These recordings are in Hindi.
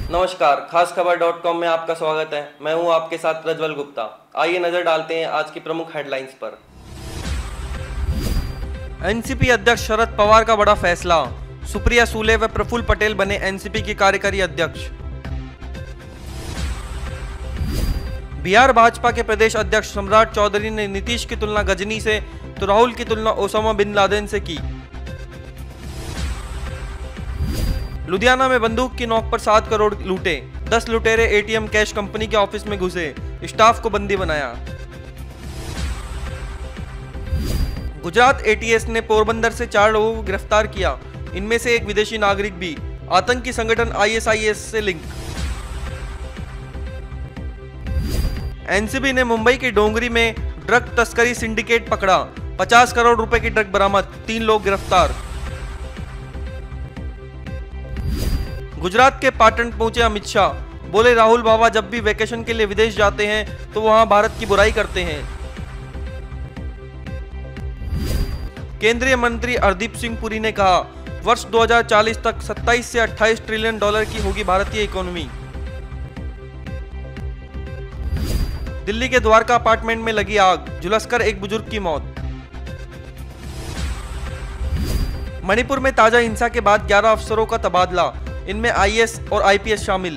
नमस्कार, खास खबर.com में आपका स्वागत है। मैं हूं आपके साथ प्रज्वल गुप्ता। आइए नजर डालते हैं आज की प्रमुख हेडलाइंस पर। एनसीपी अध्यक्ष शरद पवार का बड़ा फैसला, सुप्रिया सूले व प्रफुल्ल पटेल बने एनसीपी के कार्यकारी अध्यक्ष। बिहार भाजपा के प्रदेश अध्यक्ष सम्राट चौधरी ने नीतीश की तुलना गजनी से तो राहुल की तुलना ओसामा बिन लादेन से की। लुधियाना में बंदूक की नोक पर 7 करोड़ लूटे, 10 लुटेरे एटीएम कैश कंपनी के ऑफिस में घुसे, स्टाफ को बंदी बनाया। गुजरात एटीएस ने पोरबंदर से 4 लोगों को गिरफ्तार किया, इनमें से एक विदेशी नागरिक भी। आतंकी संगठन आईएसआईएस से लिंक। एनसीबी ने मुंबई के डोंगरी में ड्रग तस्करी सिंडिकेट पकड़ा, 50 करोड़ रुपए की ड्रग बरामद, 3 लोग गिरफ्तार। गुजरात के पाटन पहुंचे अमित शाह, बोले राहुल बाबा जब भी वेकेशन के लिए विदेश जाते हैं तो वहां भारत की बुराई करते हैं। केंद्रीय मंत्री हरदीप सिंह पुरी ने कहा, वर्ष 2040 तक 27 से 28 ट्रिलियन डॉलर की होगी भारतीय इकोनॉमी। दिल्ली के द्वारका अपार्टमेंट में लगी आग, झुलसकर एक बुजुर्ग की मौत। मणिपुर में ताजा हिंसा के बाद 11 अफसरों का तबादला, इनमें आईएएस और आईपीएस शामिल।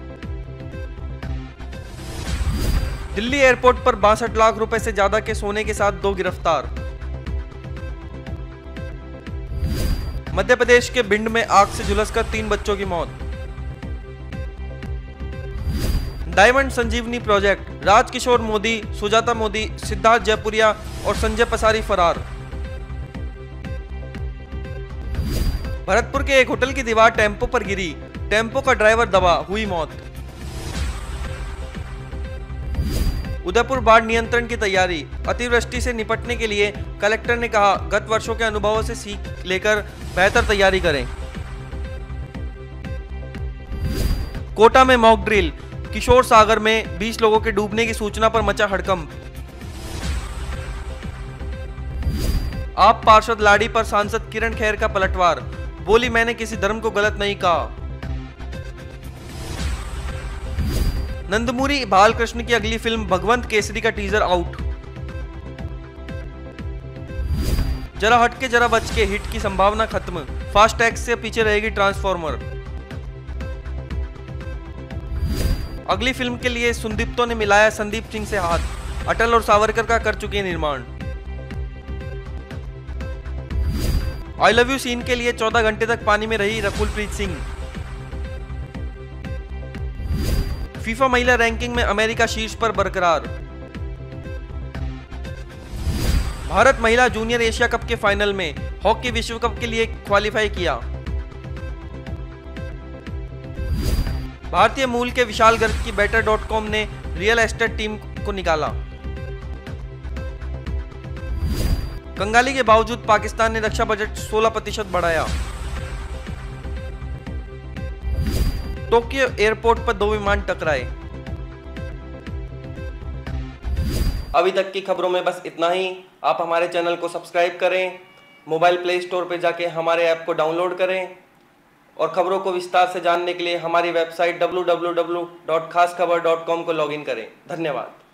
दिल्ली एयरपोर्ट पर 62 लाख रुपए से ज्यादा के सोने के साथ 2 गिरफ्तार। मध्य प्रदेश के भिंड में आग से झुलसकर 3 बच्चों की मौत। डायमंड संजीवनी प्रोजेक्ट, राजकिशोर मोदी, सुजाता मोदी, सिद्धार्थ जयपुरिया और संजय पसारी फरार। भरतपुर के एक होटल की दीवार टेम्पो पर गिरी, टेम्पो का ड्राइवर दबा, हुई मौत। उदयपुर बाढ़ नियंत्रण की तैयारी, अतिवृष्टि से निपटने के लिए कलेक्टर ने कहा, गत वर्षों के अनुभवों से सीख लेकर बेहतर तैयारी करें। कोटा में मॉक ड्रिल, किशोर सागर में 20 लोगों के डूबने की सूचना पर मचा हड़कंप। आप पार्षद लाड़ी पर सांसद किरण खेर का पलटवार, बोली मैंने किसी धर्म को गलत नहीं कहा। नंदमुरी बालकृष्ण की अगली फिल्म भगवंत केसरी का टीजर आउट। जरा हटके जरा बच के हिट की संभावना खत्म, फास्ट टैग से पीछे रहेगी ट्रांसफॉर्मर। अगली फिल्म के लिए सुदीप्तो ने मिलाया संदीप सिंह से हाथ, अटल और सावरकर का कर चुके निर्माण। आई लव यू सीन के लिए 14 घंटे तक पानी में रही रकुलप्रीत सिंह। फीफा महिला रैंकिंग में अमेरिका शीर्ष पर बरकरार। भारत महिला जूनियर एशिया कप के फाइनल में, हॉकी विश्व कप के लिए क्वालिफाई किया। भारतीय मूल के विशाल गर्ग की बेटर.com ने रियल एस्टेट टीम को निकाला। कंगाली के बावजूद पाकिस्तान ने रक्षा बजट 16% बढ़ाया। टोक्यो एयरपोर्ट पर 2 विमान टकराए। अभी तक की खबरों में बस इतना ही। आप हमारे चैनल को सब्सक्राइब करें, मोबाइल प्ले स्टोर पर जाके हमारे ऐप को डाउनलोड करें और खबरों को विस्तार से जानने के लिए हमारी वेबसाइट www.खासखबर.com को लॉगिन करें। धन्यवाद।